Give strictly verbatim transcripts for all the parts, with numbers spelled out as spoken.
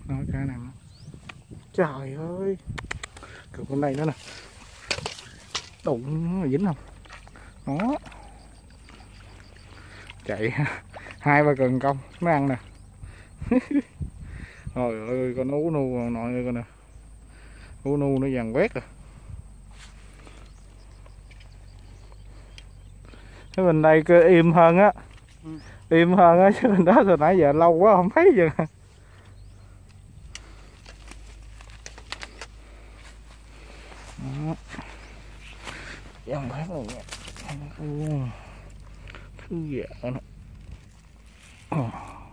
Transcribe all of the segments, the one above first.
Đó, cá này. Trời ơi, cược con đây nữa nè, đụng dính không? Đó, chạy hai ba cần công nó ăn nè. Trời ơi, con ú nu nội ơi, con nè, ú nu nó vàng quét rồi. Cái bên đây cứ im hơn á, ừ. im hơn á, chứ bên đó từ nãy giờ lâu quá không thấy gì. Đó. Dòng bát rồi nha. Thư giãn nè. Oh.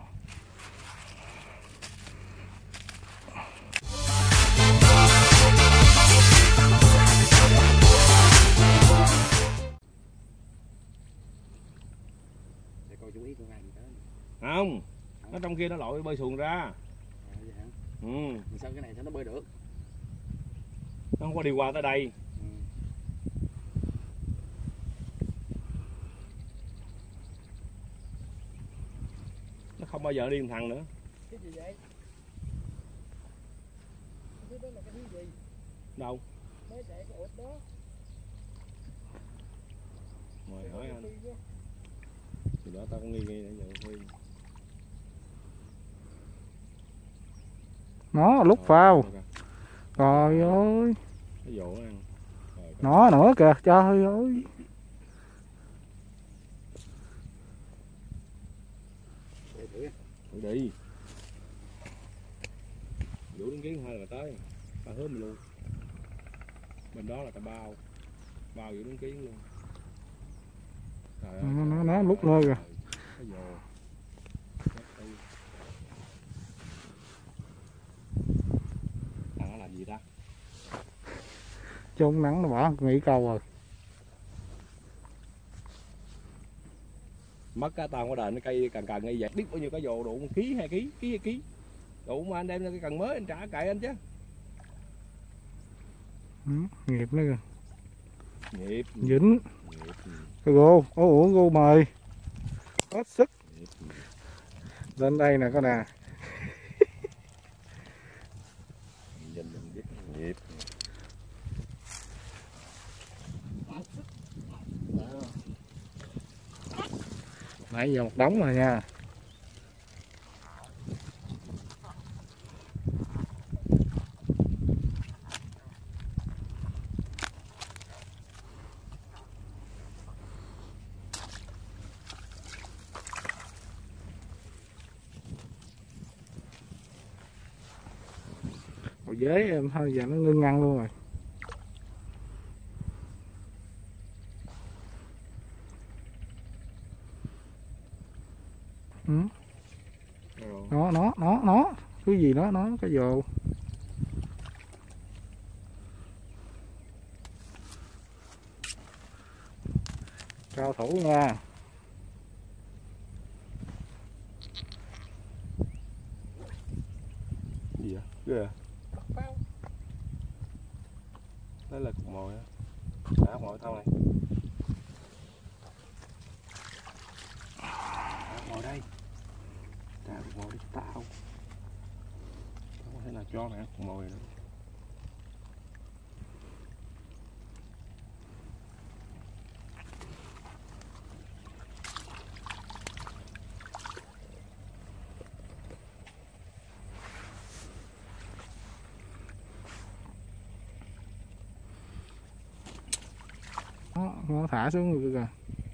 Không, nó trong kia nó lội bơi xuồng ra. À, vậy hả? Ừ. Sao cái này sao nó bơi được? Nó không có đi qua tới đây. Ừ. Nó không bao giờ đi một thằng nữa. Cái gì vậy? Cái đó là cái thứ gì? Đâu? Mới chạy cái ụt đó. Mời hỏi anh. Thì đó tao cũng nghi nghi nãy giờ Huy. Nó lúc vào. Trời ơi. Nó dỗ ăn. Nó nữa kìa, trời ơi. Thử đi. Vũ đến kiến hai là tới. Ta hớm mình luôn. Bên đó là ta bao. Bao Vũ đến kiến luôn. Trời ơi, nó nó, nó lúc nơi kìa. Thằng nó làm gì ta? Trốn nắng nó bỏ nghỉ câu rồi. Mất cá tao có đền cái cây cần cần như vậy, biết bao nhiêu cá vồ đủ một ký hai ký, ký hai ký. Đủ mà anh đem ra cái cần mới anh trả cậy anh chứ. Ừ, nghiệp nữa kìa. Nghiệp. Dính. Cái gô, ố ủa gô mời. Hết sức. Lên đây nè con nè. Nghiệp. Nãy giờ một đống rồi nha. Hồi dế em thôi giờ nó ngưng ăn luôn rồi. Ừ. Nó nó nó nó cái gì đó nó cái vồ. Cao thủ nha. Gì vậy? Ghê. Đó là cục mồi á. Đã mồi tao này. Đã mồi đây. Trả cục mồi đi cho tao. Tao có thể nào cho mày cục mồi nữa. Nó, nó thả xuống rồi kìa.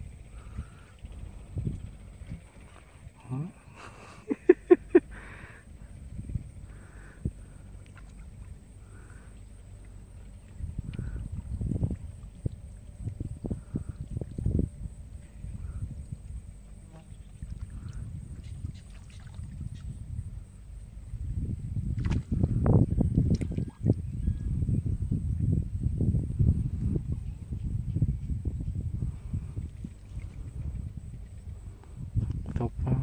Thục vào.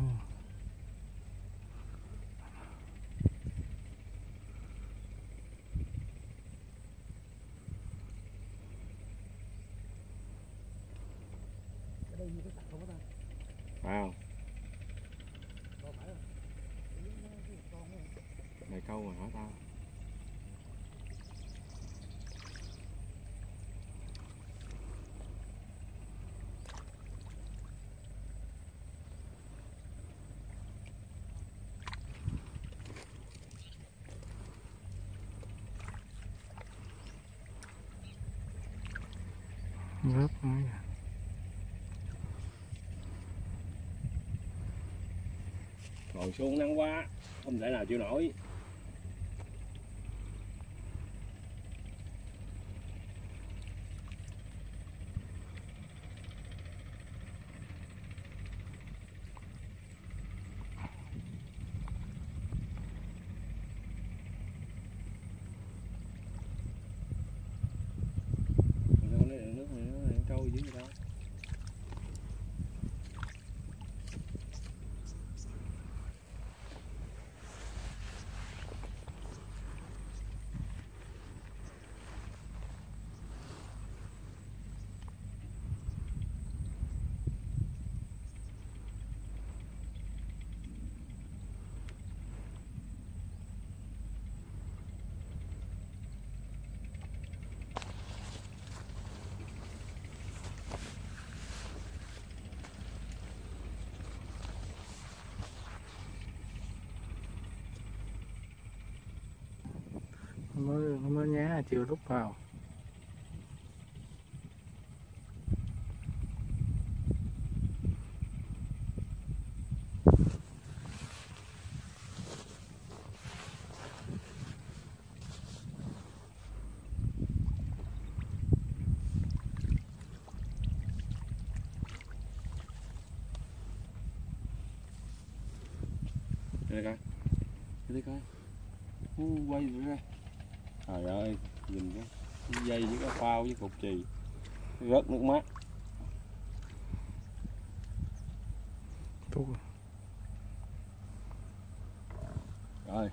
Wow. Mày câu mà hả tao. Rớt mấy. Ngồi xuống nắng quá, không thể nào chịu nổi. Nước này nó trôi dưới người ta. Nó mới, nó mới nhá chưa rút vào. Đây coi, đây coi, uh, quay rồi ra. Trời ơi, nhìn cái dây với cái phao với cục chì, rớt nước mắt. Tốt. Rồi.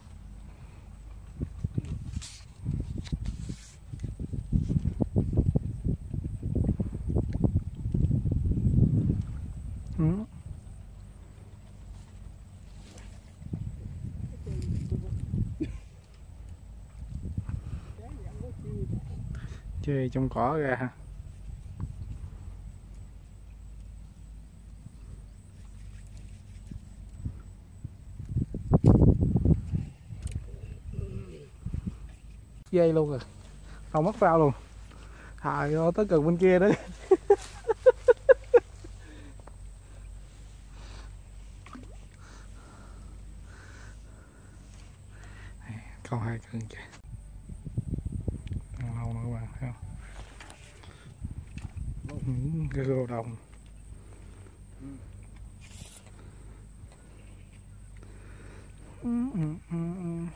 Ừ. Chơi trong cỏ ra ha. Dây luôn rồi, không mất phao luôn. Trời ơi, tới gần bên kia đấy. Câu hai cân kìa. Lâu nữa các bạn thấy không? Ừ, cái rô đồng. Ừ, ừ, ừ, ừ.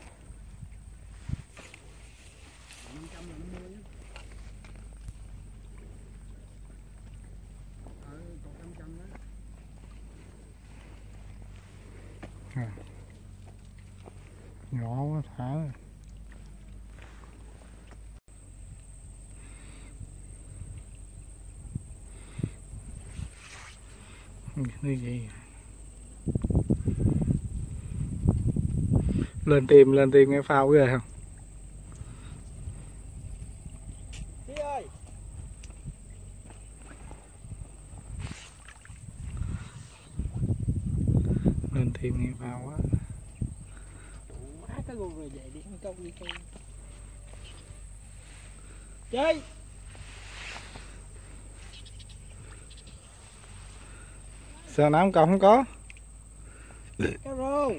À. Nhỏ quá thả rồi. Như vậy lên tìm lên tìm nghe phao cái không? Đi ơi. Lên tìm nghe phao quá. Quá cái gùi rồi vậy đi câu đi câu. Chơi. Sao nám câu không có? Cá rô.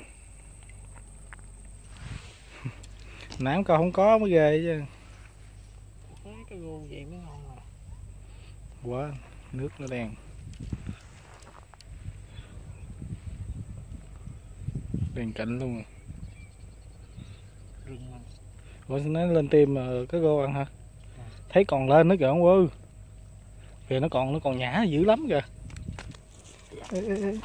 Nám câu không có mới ghê chứ. Quá cái gùi vậy mới ngon rồi. Quá, nước nó đen. Đèn cạnh luôn. Rừng mà. Ủa nó lên tim mà cái gô ăn hả? Thấy còn lên nữa kìa ông ơi. Kìa nó còn nó còn nhả dữ lắm kìa. Ê, ê, ê.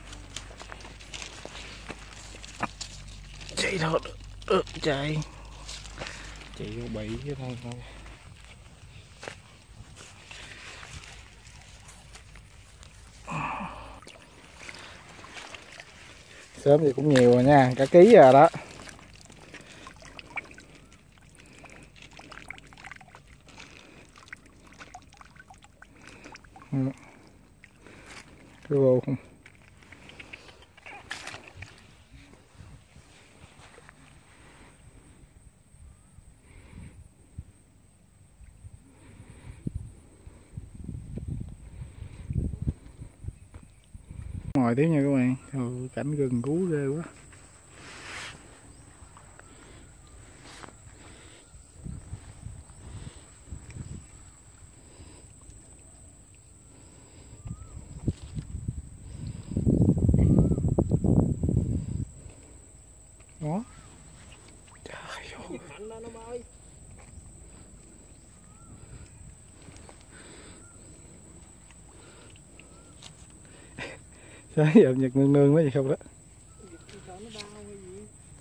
Chạy thôi. Ừ, chạy. Chạy vô bẫy chứ thôi thôi. Sớm thì cũng nhiều rồi nha, cả ký rồi đó. Cái vô không? Ngồi tiếp nha các bạn. Ừ, cảnh rừng cú ghê quá. Đó. Trời ơi. Mạnh lên ông ơi. Sáng giờ nhật nương nương nó gì không đó. Nó bao hay gì?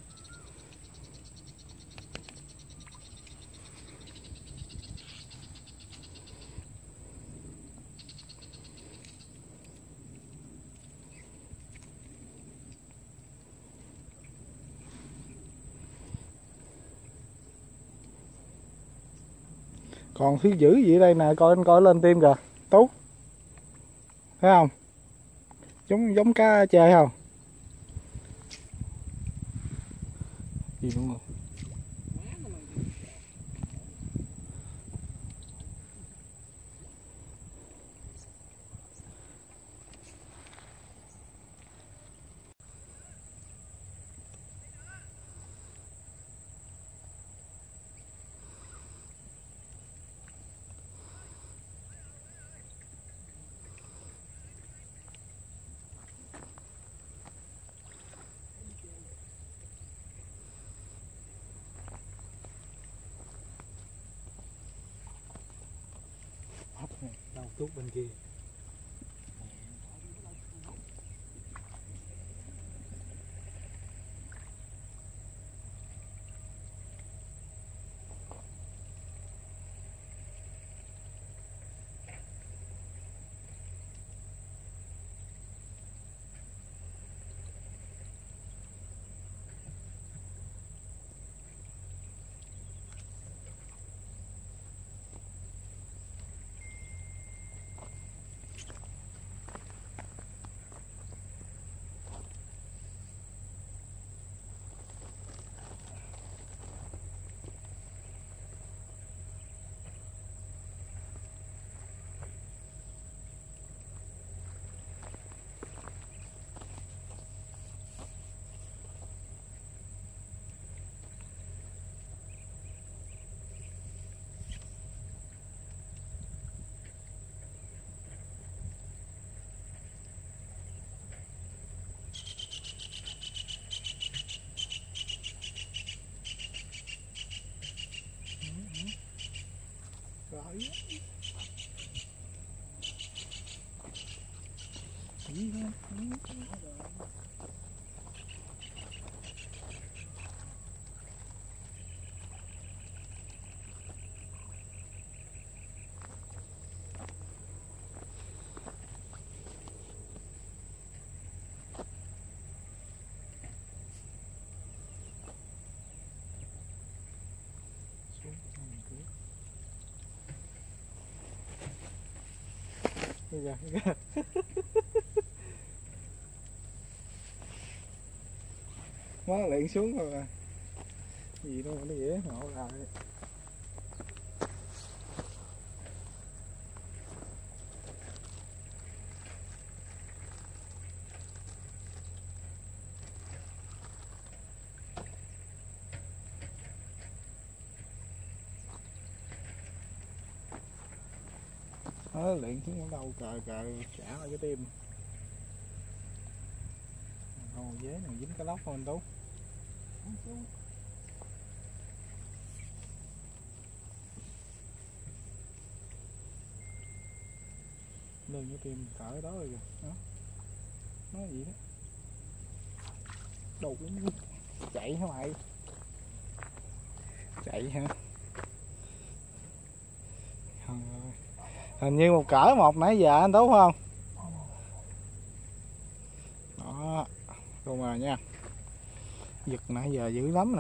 Còn thứ dữ gì ở đây nè, coi anh coi lên tim kìa, Tú. Thấy không? Giống giống cá chơi không? Gì đúng không? Đâu tuốt bên kia. Rồi. Gì đó. Bây giờ má lẹn xuống rồi à. Gì đâu mà nó dễ ngộ lại. Nó lẹn xuống ở đâu cờ cờ trả lại cái tim. Còn dế này dính cái lóc không anh Tú? Lên cái tim cỡ đó rồi kìa. Đó. Nói gì đó. Đồ chạy hả mày? Chạy hả? Hình như một cỡ một nãy giờ anh Tú không? Đó. Luôn rồi nha. Giật nãy giờ dữ lắm nè.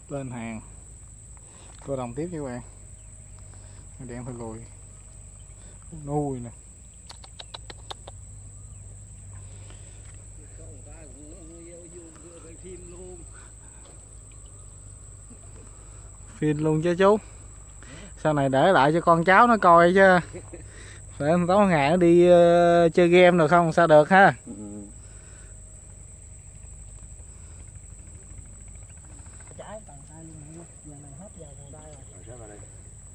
lên hàng tô đồng tiếp nha các bạn. Đen phải lùi nuôi nè. Phim luôn chứ chú. Sau này để lại cho con cháu nó coi chứ. Để tối ngày nó đi uh, chơi game được không sao được ha. Ừ. Trái bàn tay luôn, giờ này hết giờ bàn tay rồi. Rồi trái vào đây.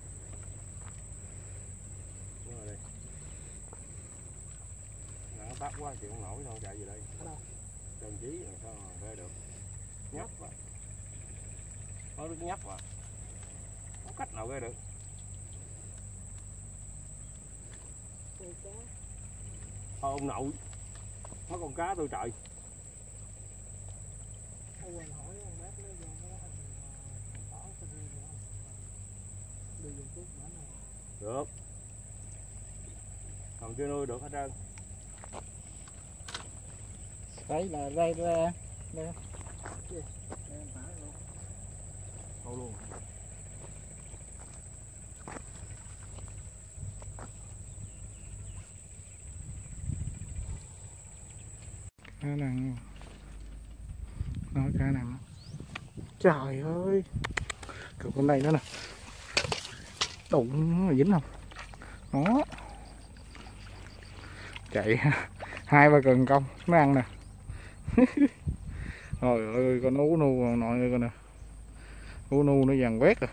Đúng rồi đây. Nó bắt quá chịu không nổi đâu, chạy về đây. Ở đâu? Đồng chí làm sao mà ra được. Nhấp vào. Có đứa nhấp vào. Không cách nào ra được. Thôi ông nội. Có con cá tôi trời. Được. Còn chưa nuôi được hết trơn. Đây là đây ra. Đây. Thôi luôn. Cá nặng. Nói cá nặng. Trời ơi. Cục con đây nữa nè. Đụng nó dính không? Đó. Chạy hai ba cần công nó ăn nè. Trời ơi con ú nu nội ơi con nè. Ú nu nó vàng quét rồi.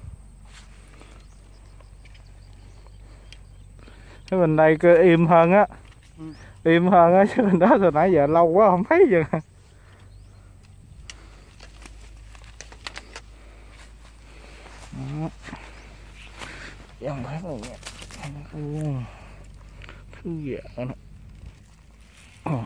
Cái bên đây cứ im hơn á. Ừ. Im hơn á chứ bên đó từ nãy giờ lâu quá không thấy gì. Đó. Vàng quét rồi nha. Thứ vợ nó. Oh.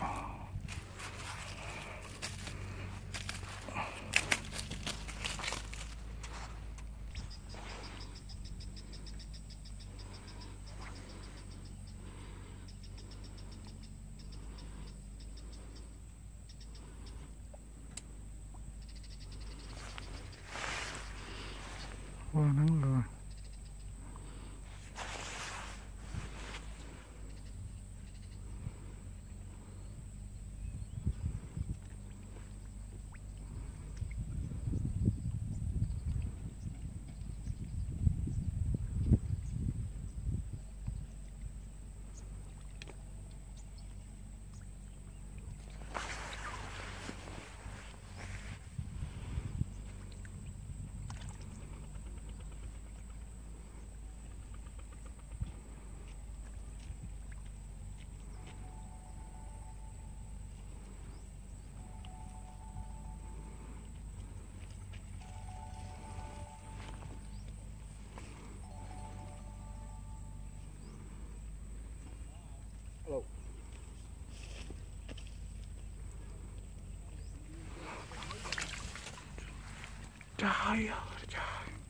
Qua nắng rồi. Trời ơi trời.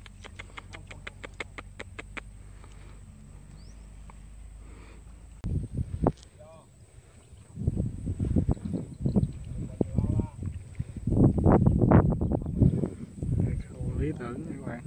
Lý tưởng các bạn.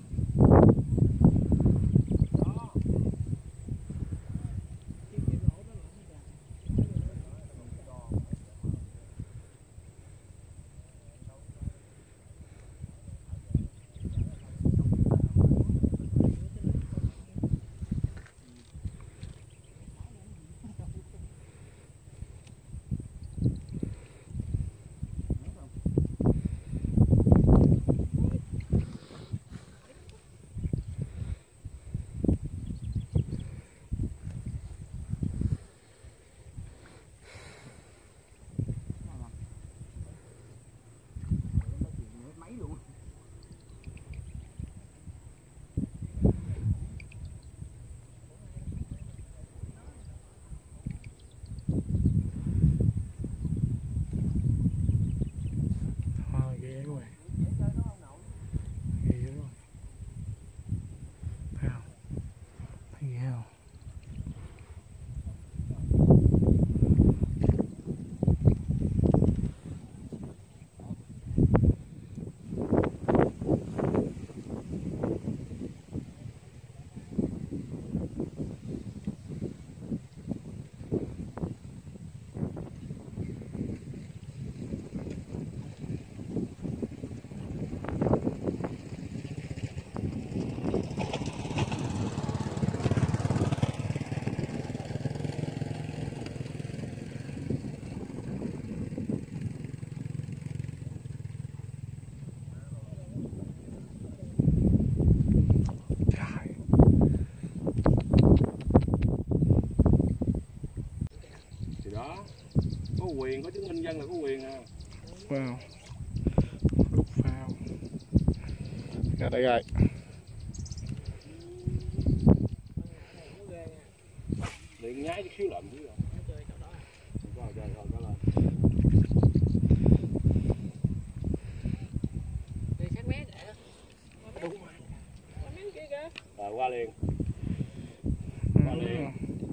quyền, có chứng minh dân là có quyền à. Wow. Lúc phao. Ra đây rồi. Điện nhái chút xíu lạnh chứ rồi. Rồi rồi rồi có lên. Đi sát mé để. Đúng rồi. Có miếng kia kìa. Rồi qua liền. Qua liền.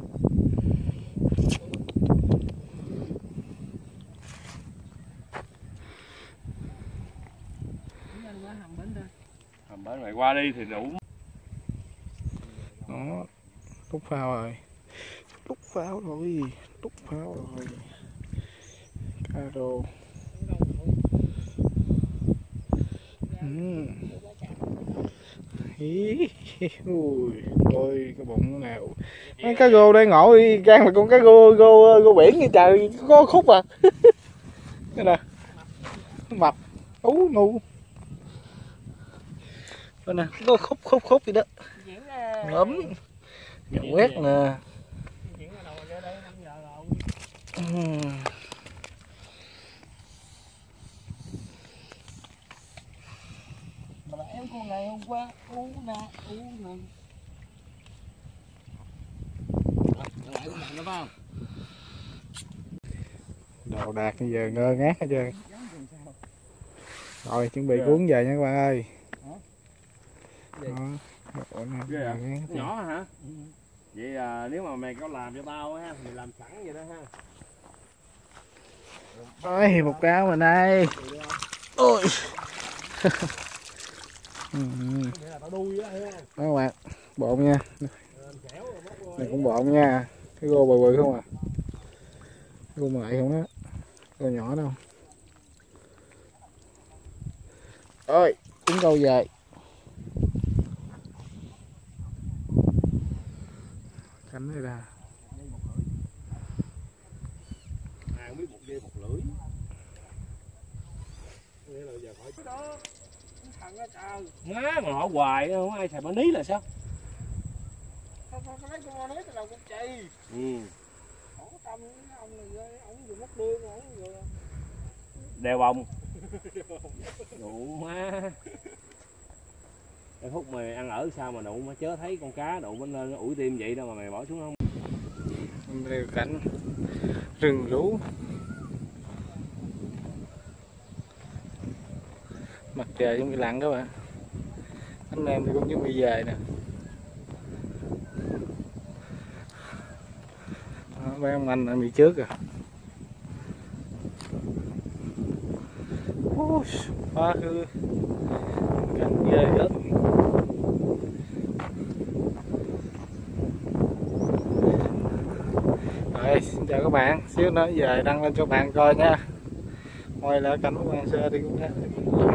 Hầm bến này qua đi thì đủ. Đó. Lúc phao rồi. Lúc phao rồi. Lúc phao rồi. Cá rô. Ừ. Ý. Ui, ôi cái bụng nào. Mấy cá rô đây ngộ đi gan mà con cá rô rô rô biển như trời có khúc à. Đây nè. Mập. Ú nu. Đây nè, có khúc khúc khúc gì đó. Ấm. Nhậu quét nè. Uhm. Mà là em con này hôm qua u nè u nè lại con bạn đó phải không? Đồ đạc bây giờ ngơ ngác hết trơn. Rồi chuẩn bị cuốn về nha các bạn ơi. Đó. Ghê à? Nhỏ hả? Ừ. Vậy à, nếu mà mày có làm cho tao á, mày làm sẵn vậy đó ha. Ôi một cá mình đây. Ôi. Ừ. Đó các bạn, bộn nha. Này cũng bộn nha. Cái gô bự bự không à. Gô mại không đó. Gô nhỏ đâu. Ôi, cuốn câu về. Cánh đây ra. À không biết một dây một lưỡi. Nghĩa là giờ khỏi cái đó. Thằng đó trời. Má mà họ hoài không ai xài bán ní là sao? Không không lấy con nói là con chì. Ừ. Ổng tâm ông này ổng vừa mất lương ổng vừa Đeo bông. Đủ má. Cái phút mày ăn ở sao mà đụng mà chớ thấy con cá đụng bên lên nó ủi tim vậy đâu mà mày bỏ xuống không? Đây cảnh rừng rú. Mặt trời chuẩn bị lặn các bạn. Anh em thì cũng chuẩn bị về nè. Mấy ông anh đã bị trước rồi. Ôi, quá khứ cảnh ghê hết. Rồi, xin chào các bạn, xíu nữa về đăng lên cho bạn coi nha. Quay lại cảnh của bạn sơ thì cũng đã